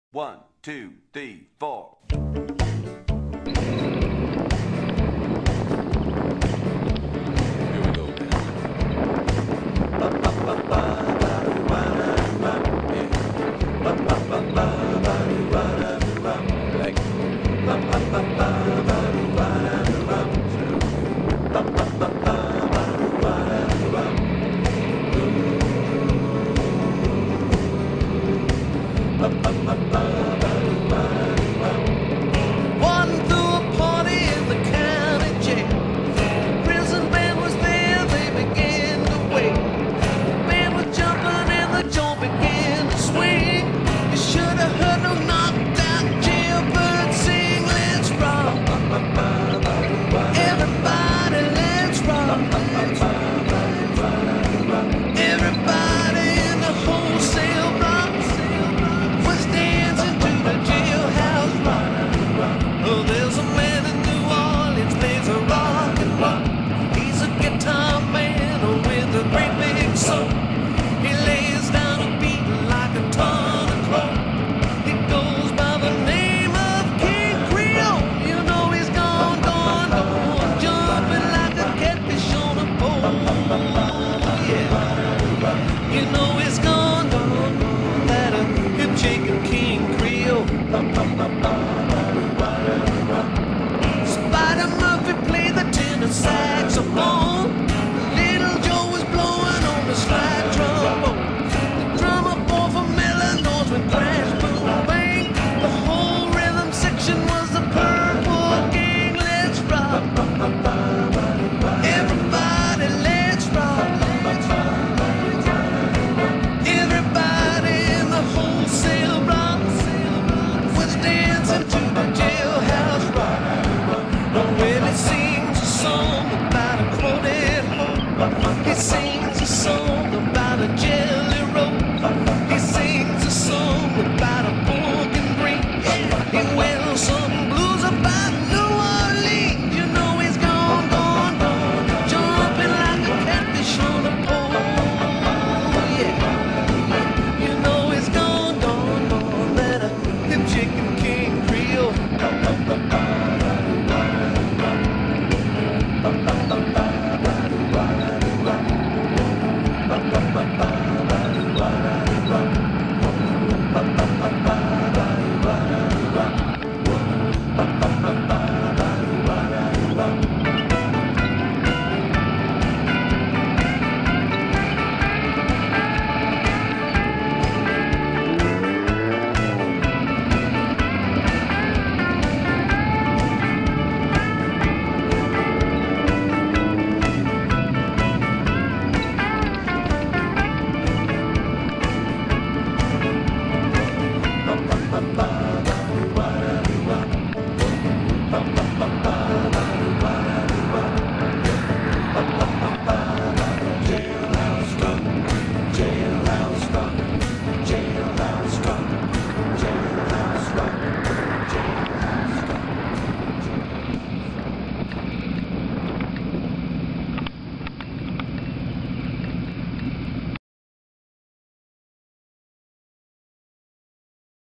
One, two, three, four. Here we go, One threw a party in the county jail. Prison band was there, they began to wait. Band was jumping and the joint began to swing. You should have heard no knocked out jailbird sing. Let's rock, everybody, let's rock. Everybody in the wholesale block was dancing to the jailhouse rock. Oh, there's a man in New Orleans plays a rock and roll. He's a guitar man with a great big soul. He lays down a beat like a ton of coal. He goes by the name of King Creole. You know he's gone, gone, gone, jumping like a catfish on a pole. Yeah, you know he's gone, gone, gone, that hip shaking King Creole.